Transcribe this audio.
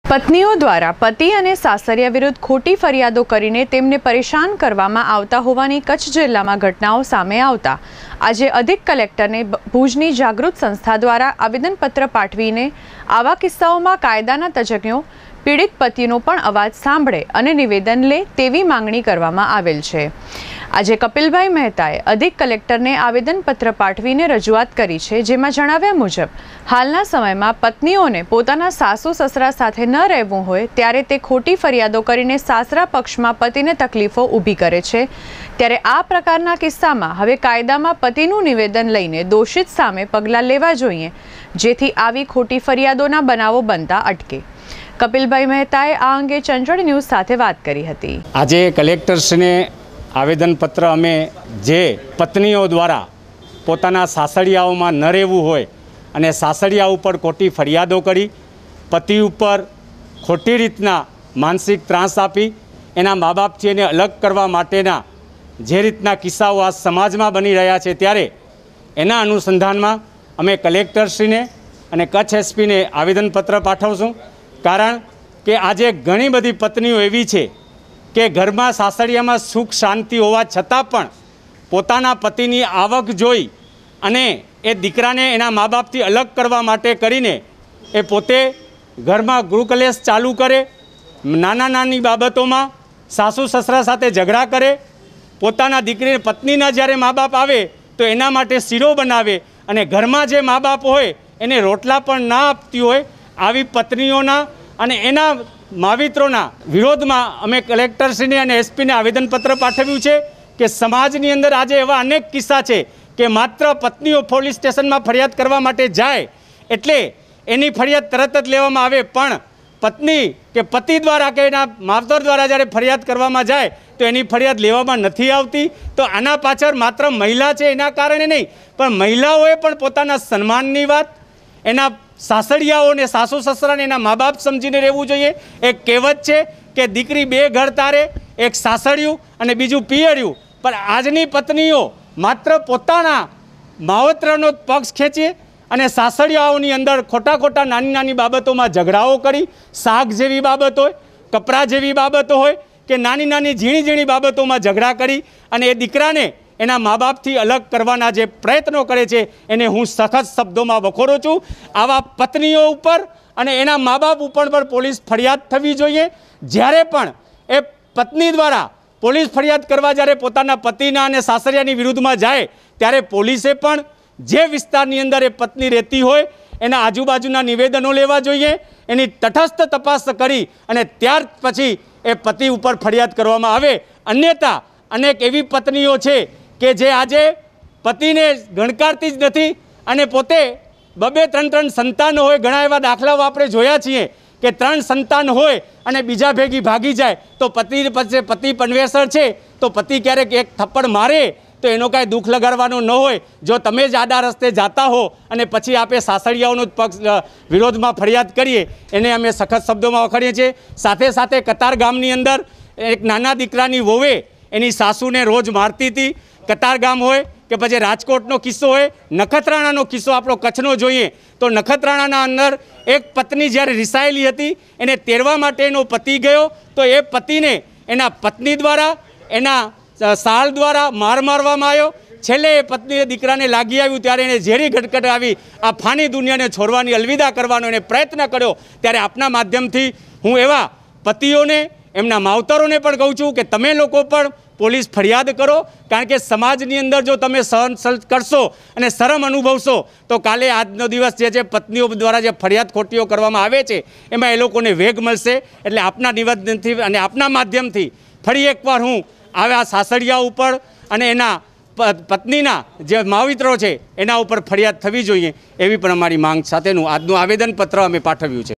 પત્નીઓ દ્વારા પતિ અને સાસરિયા વિરુદ્ધ ખોટી ફરિયાદો કરીને તેમને પરેશાન કરવામાં આવતા હોવાની કચ્છ જિલ્લામાં ઘટનાઓ સામે આવતા આજે અધિક કલેક્ટરને ભુજની જાગૃત સંસ્થા દ્વારા આવેદનપત્ર પાઠવીને આવા કિસ્સાઓમાં કાયદાના તજજ્ઞો પીડિત પતિનો પણ અવાજ સાંભળે અને નિવેદન લે તેવી માંગણી કરવામાં આવેલ છે। આજે કપિલભાઈ મહેતાએ અધિક કલેક્ટરને આવેદનપત્ર પાઠવીને રજૂઆત કરી છે, જેમાં જણાવ્યા મુજબ હાલના સમયમાં પત્નીઓને પોતાના સાસુ સસરા સાથે ન રહેવું હોય ત્યારે તે ખોટી ફરિયાદો કરીને સાસરા પક્ષમાં પતિને તકલીફો ઊભી કરે છે। ત્યારે આ પ્રકારના કિસ્સામાં હવે કાયદામાં પતિનું નિવેદન લઈને દોષિત સામે પગલાં લેવા જોઈએ, જેથી આવી ખોટી ફરિયાદોના બનાવો બનતા અટકે। કપિલભાઈ મહેતાએ આ અંગે ચંચળ ન્યૂઝ સાથે વાત કરી હતી। આજે કલેક્ટરશ્રીને આવેદનપત્ર અમે જે પત્નીઓ દ્વારા પોતાના સાસરિયાઓમાં ન રહેવું હોય અને સાસરિયા ઉપર ખોટી ફરિયાદો કરી પતિ ઉપર ખોટી રીતના માનસિક ત્રાસ આપી એના મા બાપથી એને અલગ કરવા માટેના જે રીતના કિસ્સાઓ આ સમાજમાં બની રહ્યા છે, ત્યારે એના અનુસંધાનમાં અમે કલેક્ટરશ્રીને અને કચ્છ એસપીને આવેદનપત્ર પાઠવશું। કારણ કે આજે ઘણી બધી પત્નીઓ એવી છે કે ઘરમાં સાસરિયામાં સુખ શાંતિ હોવા છતાં પણ પોતાના પતિની આવક જોઈ અને એ દીકરાને એના મા બાપથી અલગ કરવા માટે કરીને એ પોતે ઘરમાં ગૃહકલેશ ચાલુ કરે, નાની બાબતોમાં સાસુ સસરા સાથે ઝઘડા કરે, પોતાના દીકરીને પત્નીના જ્યારે મા બાપ આવે તો એના માટે શીરો બનાવે અને ઘરમાં જે મા બાપ હોય એને રોટલા પણ ના આપતી હોય, આવી પત્નીઓના અને એના માવિત્રોના વિરોધમાં અમે કલેક્ટરશ્રીને અને એસપીને આવેદનપત્ર પાઠવ્યું છે કે સમાજની અંદર આજે એવા અનેક કિસ્સા છે કે માત્ર પત્નીઓ પોલીસ સ્ટેશનમાં ફરિયાદ કરવા માટે જાય એટલે એની ફરિયાદ તરત જ લેવામાં આવે, પણ પત્ની કે પતિ દ્વારા કે એના માવતર દ્વારા જ્યારે ફરિયાદ કરવામાં જાય તો એની ફરિયાદ લેવામાં નથી આવતી। તો આના પાછળ માત્ર મહિલા છે એના કારણે નહીં, પણ મહિલાઓએ પણ પોતાના સન્માનની વાત એના સાસરિયાઓને સાસુ સસરાને એના મા બાપ સમજીને રહેવું જોઈએ। એક કહેવત છે કે દીકરી બે ઘર તારે, એક સાસરિયું અને બીજું પિયરિયું, પણ આજની પત્નીઓ માત્ર પોતાના માવતરનો પક્ષ ખેંચે અને સાસરિયાઓની અંદર ખોટા નાની બાબતોમાં ઝઘડાઓ કરી, શાક જેવી બાબત હોય, કપડાં જેવી બાબતો હોય કે નાની ઝીણી બાબતોમાં ઝઘડા કરી અને એ દીકરાને એના મા બાપથી અલગ કરવાના જે પ્રયત્નો કરે છે એને હું સખત શબ્દોમાં વખોરું છું। આવા પત્નીઓ ઉપર અને એના મા બાપ ઉપર પણ પોલીસ ફરિયાદ થવી જોઈએ। જ્યારે પણ એ પત્ની દ્વારા પોલીસ ફરિયાદ કરવા જ્યારે પોતાના પતિના અને સાસરિયાની વિરુદ્ધમાં જાય ત્યારે પોલીસે પણ જે વિસ્તારની અંદર એ પત્ની રહેતી હોય એના આજુબાજુના નિવેદનો લેવા જોઈએ, એની તટસ્થ તપાસ કરી અને ત્યાર પછી એ પતિ ઉપર ફરિયાદ કરવામાં આવે। અન્યથા અનેક એવી પત્નીઓ છે કે જે આજે પતિને ગણકારતી જ નથી અને પોતે બે ત્રણ સંતાન હોય, ઘણા એવા દાખલાઓ આપણે જોયા છીએ કે 3 સંતાન હોય અને બીજા ભેગી ભાગી જાય તો પતિ પનવેસર છે તો પતિ ક્યારેક એક થપ્પડ મારે તો એનો કાંઈ દુઃખ લગાડવાનો ન હોય। જો તમે જ આડા રસ્તે જાતા હો અને પછી આપણે સાસરિયાઓનો પક્ષ વિરોધમાં ફરિયાદ કરીએ એને અમે સખત શબ્દોમાં વખાણીએ છીએ। સાથે કતાર ગામની અંદર એક નાના દીકરાની વહુએ એની સાસુને રોજ મારતી હતી। કતાર ગામ હોય કે પછી રાજકોટનો કિસ્સો હોય, નખત્રાણાનો કિસ્સો આપણો કચ્છનો જોઈએ તો નખત્રાણાના અંદર એક પત્ની જ્યારે રિસાયેલી હતી એને તેડવા માટે એનો પતિ ગયો તો એ પતિને એના પત્ની દ્વારા એના સાળ દ્વારા મારવામાં આવ્યો। છેલ્લે એ પત્નીએ દીકરાને લાગી આવ્યું ત્યારે એને ઝેરી ઘટઘટ આવી આ ફાની દુનિયાને છોડવાની અલવિદા કરવાનો એને પ્રયત્ન કર્યો। ત્યારે આપના માધ્યમથી હું એવા પતિઓને એમના માવતરોને પણ કહું છું કે તમે લોકો પણ પોલીસ ફરિયાદ કરો, કારણ કે સમાજની અંદર જો તમે સહન કરશો અને શરમ અનુભવશો તો કાલે આજનો દિવસ જે છે પત્નીઓ દ્વારા જે ફરિયાદ ખોટીઓ કરવામાં આવે છે એમાં એ લોકોને વેગ મળશે। એટલે આપના નિવેદનથી અને આપના માધ્યમથી ફરી એકવાર હું આવા સાસરિયા ઉપર અને એના પત્નીના જે માવિત્રો છે એના ઉપર ફરિયાદ થવી જોઈએ એવી પણ અમારી માંગ સાથેનું આજનું આવેદનપત્ર અમે પાઠવ્યું છે।